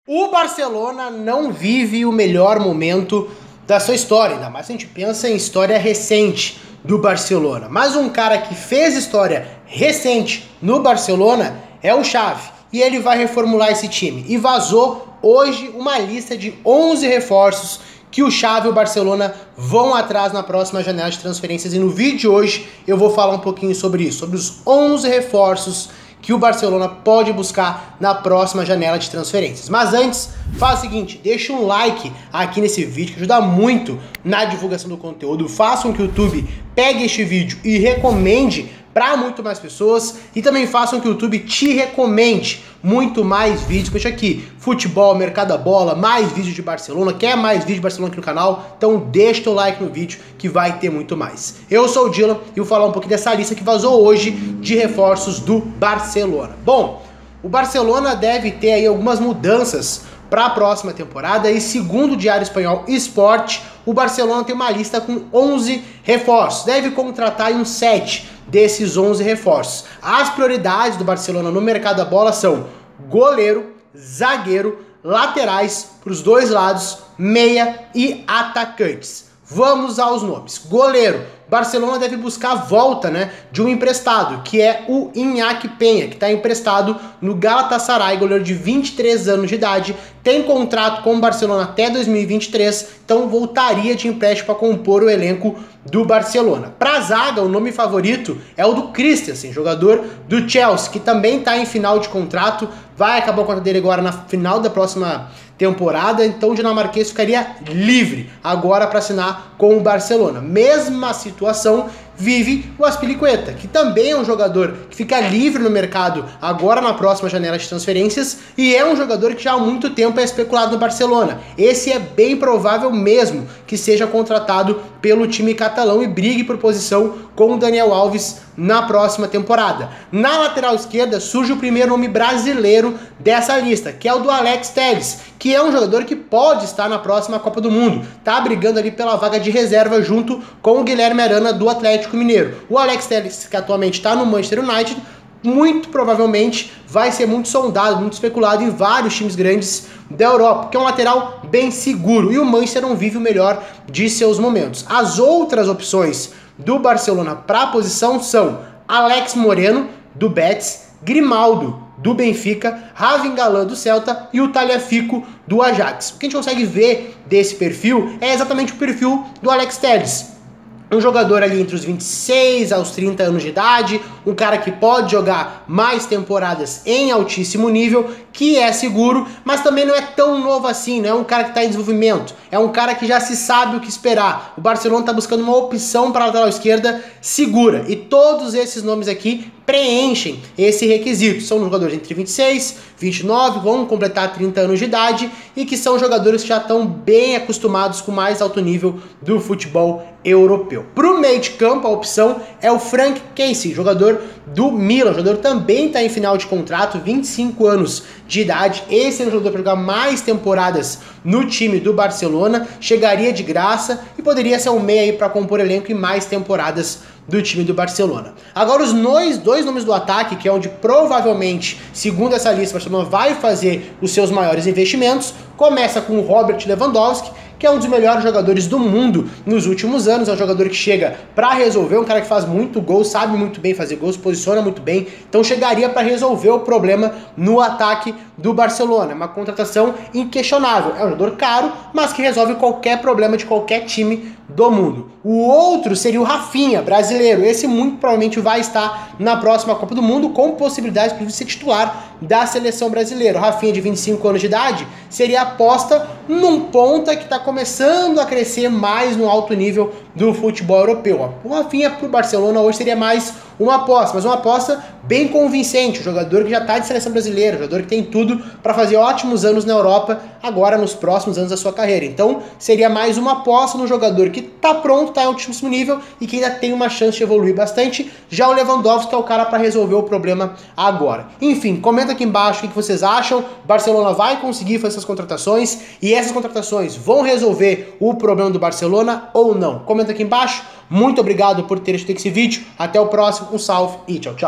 O Barcelona não vive o melhor momento da sua história, ainda mais se a gente pensa em história recente do Barcelona. Mas um cara que fez história recente no Barcelona é o Xavi, e ele vai reformular esse time. E vazou hoje uma lista de 11 reforços que o Xavi e o Barcelona vão atrás na próxima janela de transferências. E no vídeo de hoje eu vou falar um pouquinho sobre isso, sobre os 11 reforços que o Barcelona pode buscar na próxima janela de transferências. Mas antes, faz o seguinte, deixa um like aqui nesse vídeo, que ajuda muito na divulgação do conteúdo. Faça com que o YouTube pegue este vídeo e recomende para muito mais pessoas, e também façam que o YouTube te recomende muito mais vídeos. Deixa aqui, futebol, mercado da bola, mais vídeos de Barcelona. Quer mais vídeo de Barcelona aqui no canal? Então deixa teu like no vídeo que vai ter muito mais. Eu sou o Dylan e vou falar um pouquinho dessa lista que vazou hoje de reforços do Barcelona. Bom, o Barcelona deve ter aí algumas mudanças para a próxima temporada, e segundo o Diário Espanhol Sport, o Barcelona tem uma lista com 11 reforços, deve contratar uns 7 desses 11 reforços. As prioridades do Barcelona no mercado da bola são goleiro, zagueiro, laterais para os dois lados, meia e atacantes. Vamos aos nomes. Goleiro, Barcelona deve buscar a volta, de um emprestado, que é o Iñaki Peña, que está emprestado no Galatasaray, goleiro de 23 anos de idade, tem contrato com o Barcelona até 2023, então voltaria de empréstimo para compor o elenco do Barcelona. Para a zaga, o nome favorito é o do Christensen, jogador do Chelsea, que também está em final de contrato, vai acabar o contrato dele agora na final da próxima temporada, então o dinamarquês ficaria livre agora para assinar com o Barcelona. Mesma situação vive o Azpilicueta, que também é um jogador que fica livre no mercado agora na próxima janela de transferências, e é um jogador que já há muito tempo é especulado no Barcelona. Esse é bem provável mesmo que seja contratado pelo time catalão e brigue por posição com o Daniel Alves na próxima temporada. Na lateral esquerda surge o primeiro nome brasileiro dessa lista, que é o do Alex Telles, que é um jogador que pode estar na próxima Copa do Mundo. Tá brigando ali pela vaga de reserva junto com o Guilherme Arana do Atlético Mineiro. O Alex Telles, que atualmente está no Manchester United, muito provavelmente vai ser muito sondado, muito especulado em vários times grandes da Europa, que é um lateral bem seguro, e o Manchester não vive o melhor de seus momentos. As outras opções do Barcelona para a posição são Alex Moreno, do Betis, Grimaldo, do Benfica, Ravin Galán, do Celta, e o Tagliafico, do Ajax. O que a gente consegue ver desse perfil é exatamente o perfil do Alex Telles. Um jogador ali entre os 26 aos 30 anos de idade, um cara que pode jogar mais temporadas em altíssimo nível, que é seguro, mas também não é tão novo assim, não é um cara que está em desenvolvimento, é um cara que já se sabe o que esperar. O Barcelona está buscando uma opção para a lateral esquerda segura, e todos esses nomes aqui preenchem esse requisito. São jogadores entre 26, 29, vão completar 30 anos de idade, e que são jogadores que já estão bem acostumados com o mais alto nível do futebol europeu. Para o meio de campo, a opção é o Franck Kessie, jogador do Milan. O jogador também está em final de contrato, 25 anos de idade. Esse é um jogador para jogar mais temporadas no time do Barcelona, chegaria de graça e poderia ser um meia para compor elenco e mais temporadas do time do Barcelona. Agora os dois nomes do ataque, que é onde provavelmente, segundo essa lista, o Barcelona vai fazer os seus maiores investimentos, começa com o Robert Lewandowski, que é um dos melhores jogadores do mundo nos últimos anos. É um jogador que chega para resolver, um cara que faz muito gol, sabe muito bem fazer gols, posiciona muito bem, então chegaria para resolver o problema no ataque do Barcelona. É uma contratação inquestionável, é um jogador caro, mas que resolve qualquer problema de qualquer time do mundo. O outro seria o Rafinha, brasileiro. Esse muito provavelmente vai estar na próxima Copa do Mundo, com possibilidade de ser titular da seleção brasileira. O Rafinha, de 25 anos de idade, seria aposta num ponta que está começando a crescer mais no alto nível do futebol europeu. O Rafinha para o Barcelona hoje seria mais uma aposta, mas uma aposta bem convincente, um jogador que já está de seleção brasileira, um jogador que tem tudo para fazer ótimos anos na Europa, agora nos próximos anos da sua carreira. Então seria mais uma aposta no jogador que está pronto, está em altíssimo nível e que ainda tem uma chance de evoluir bastante. Já o Lewandowski é o cara para resolver o problema agora. Enfim, comenta aqui embaixo o que vocês acham. Barcelona vai conseguir fazer essas contratações, e essas contratações vão resolver o problema do Barcelona ou não? Comenta aqui embaixo. Muito obrigado por ter assistido esse vídeo. Até o próximo. Um salve e tchau, tchau.